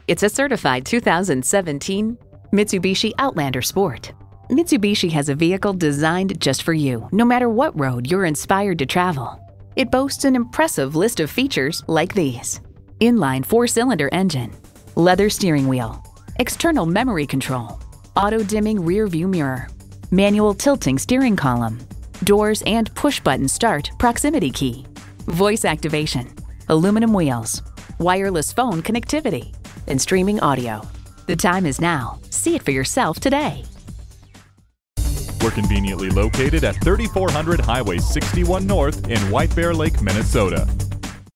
It's a certified 2017 Mitsubishi Outlander Sport. Mitsubishi has a vehicle designed just for you, no matter what road you're inspired to travel. It boasts an impressive list of features like these: inline 4-cylinder engine, leather steering wheel, external memory control, auto-dimming rear-view mirror, manual tilting steering column, doors and push-button start proximity key, voice activation, aluminum wheels, wireless phone connectivity, and streaming audio. The time is now. See it for yourself today. We're conveniently located at 3400 Highway 61 North in White Bear Lake, Minnesota.